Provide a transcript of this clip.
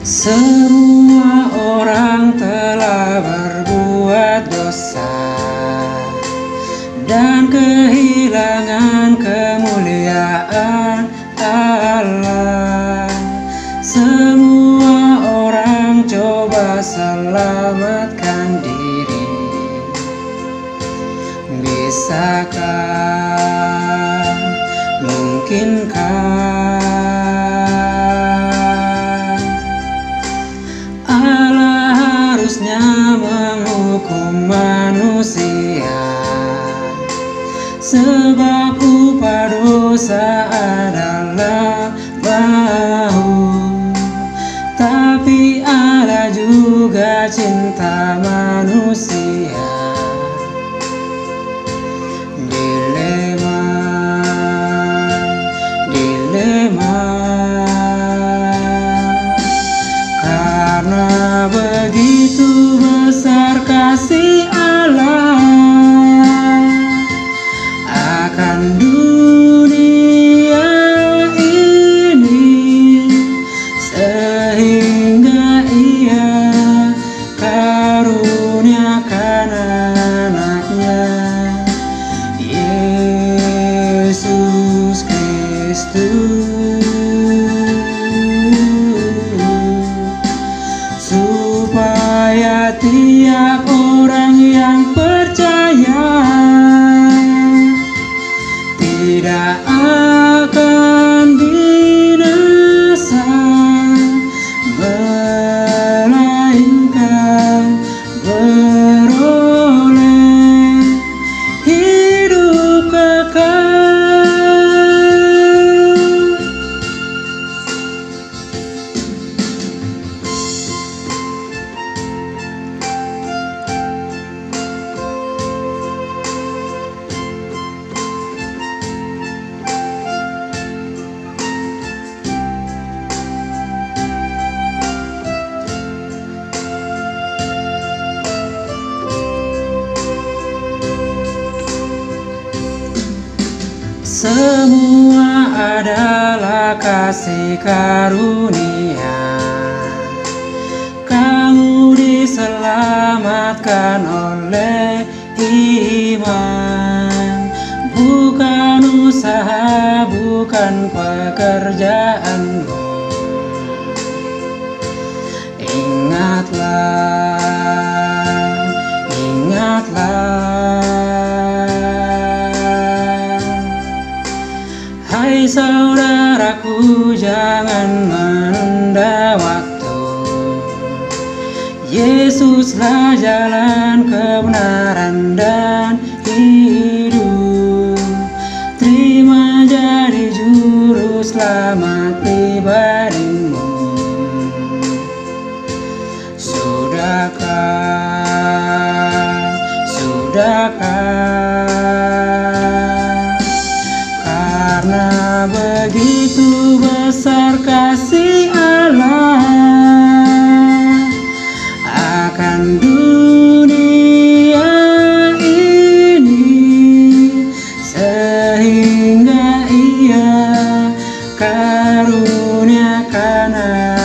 Semua orang telah berbuat dosa dan kehilangan kemuliaan Allah. Semua orang coba selamatkan diri. Bisakah, mungkinkah Allah harusnya menghukum manusia, sebab upah dosa adalah maut. Tapi Allah juga cinta manusia. Dilema, dilema, karena begitu besar kasih Allah akan dunia ini, sehingga Ia karuniakan anaknya Yesus Kristus, supaya tiap orang yang percaya tidak akan binasa, melainkan beroleh hidup kekal. Semua adalah kasih karunia. Kamu diselamatkan oleh iman, bukan usaha, bukan pekerjaanmu. Ingatlah, ingatlah, hai saudaraku, jangan menunda waktu. Yesuslah jalan kebenaran dan hidup. Terima jadi juru selamat pribadimu. Sudahkah, sudahkah? Karena begitu besar kasih Allah akan dunia ini, sehingga Ia karuniakan